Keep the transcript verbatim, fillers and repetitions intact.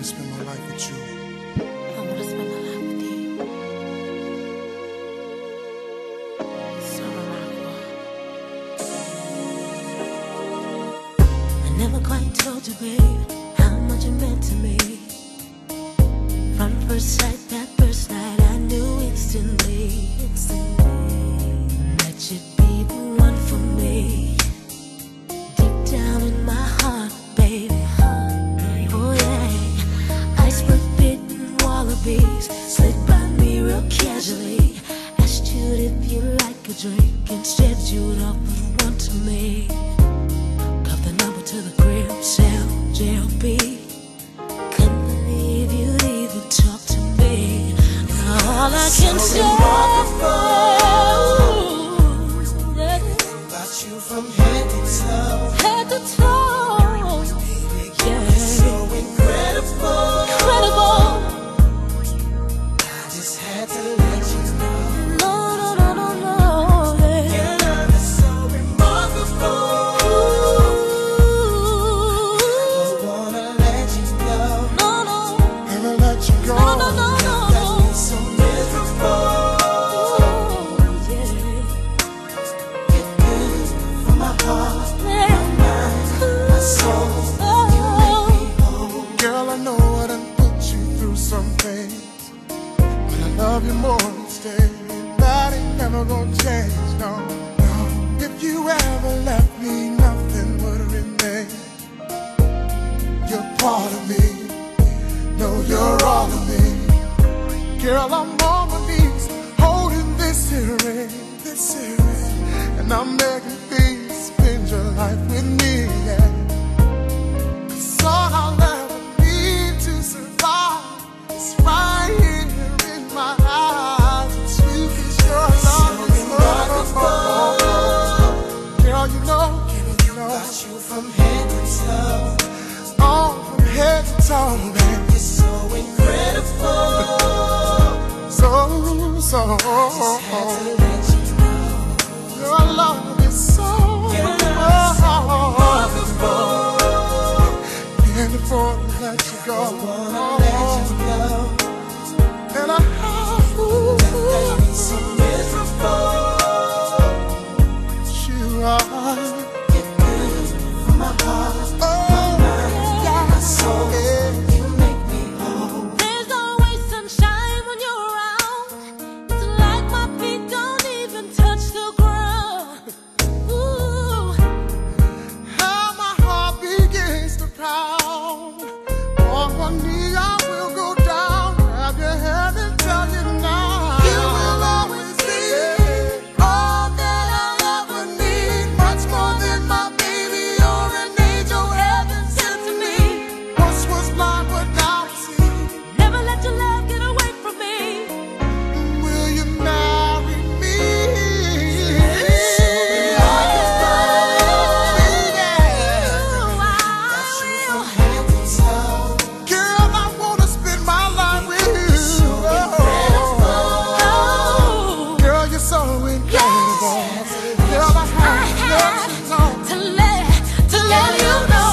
wanna spend my life with you. I wanna spend my life with you. Summer Rockwell. I never quite told you, babe, how much it meant to me. From first sight, that first night, I knew instantly, instantly that you'd be the one for me. Deep down in my heart, baby. Oh yeah, iceberg bitten wallabies slid by me real casually. Asked you if you like a drink, instead you'd offer one to me. Got the number to the crib, cell, J L B. Couldn't believe you'd even talk to me. Now all I can So say about you from head to toe, head to toe, yeah, so incredible. incredible. I just had to let you know. No, no, no, no, no, yeah. Your love is so remarkable. I wanna let you know. No, no, Never let you go. no, no, no, no. Left me so miserable. Oh, yeah. You're good for my heart, Yeah. my mind, my soul. You make me whole. Girl, I know I done put you through some things, but I love you more each day. That ain't never gonna change, no, no. If you ever left me, nothing would remain. You're part of me, no, you're all of me. Girl, I'm on my knees, holding this here ring, this here ring, and I'm begging please spend your life with me, yeah. It's all I'll ever need to survive. It's right here in my eyes. It's you, 'cause your love is remarkable. Girl, you know, you know, About you from head to toe. all from head to toe, baby. You're so incredible. So, so, Had to let you know. your love is so remarkable. And before I let you go, Wanna let you know. and I have Left me so miserable. you are. You're good for my heart, Oh, my soul. yeah. You make me whole. There's always sunshine when you're around. It's like my feet don't even touch the ground. Ooh, How my heart begins to pound. On one knee I will go down, grab your hand and tell you now. You will always be all that I'll ever need. Much more than my baby or an angel heaven sent to me. Once was blind but now I see. never let your love get away from me. Will you marry me? From head to toe. Girl, I wanna spend my life with you. Oh, Girl, you're so incredible. Girl, I have to let you know. to let, to let you know.